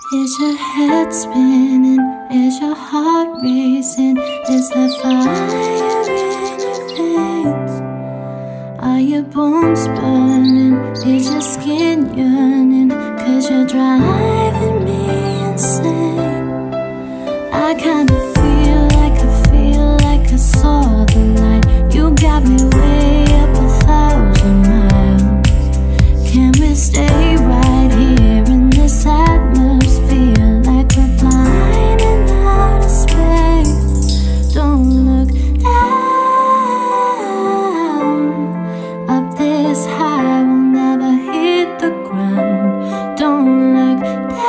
Is your head spinning? Is your heart racing? Is there fire in your veins? Are your bones burning? Is your skin yearning? 'Cause you're driving me insane. I kinda feel like I saw the light. You got me way up 1,000 miles. Can we stay right here in this atmosphere, like we're flying in outer space? Don't look down. Up this high, we'll never hit the ground. Don't look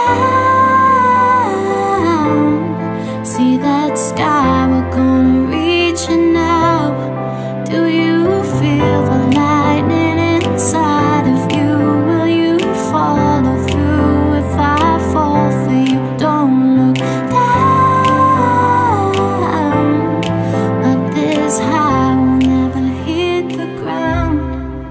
down. See that sky, we're gonna reach it now. Do you feel the lightning inside of you? Will you follow through if I fall for you? Don't look down. Up this high, we'll never hit the ground.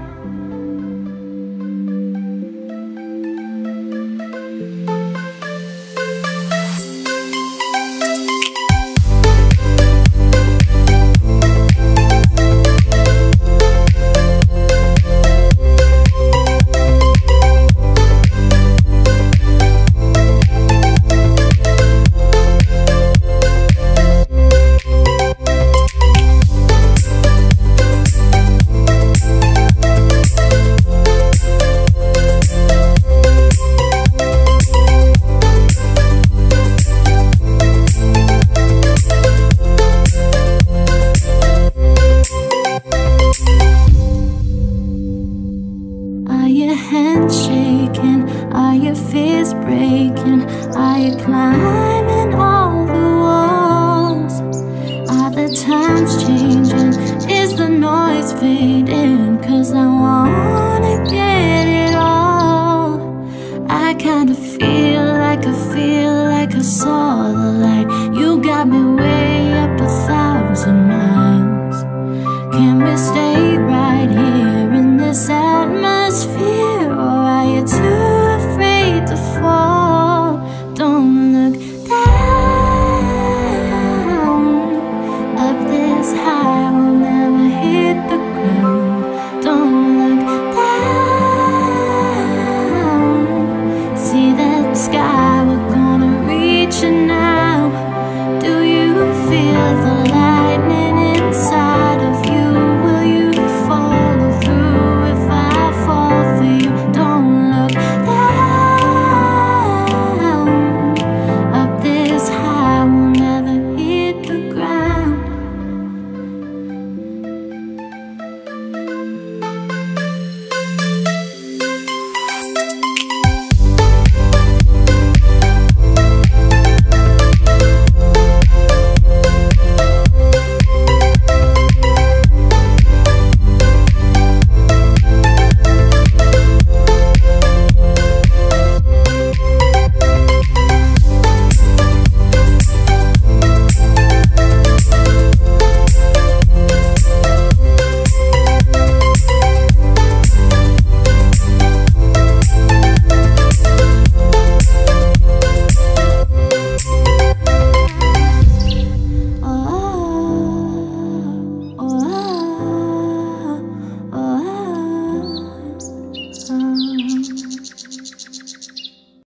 Are your hands shaking? Are your fears breaking? Are you climbing all the walls? Are the times changing? Is the noise fading? 'Cause I want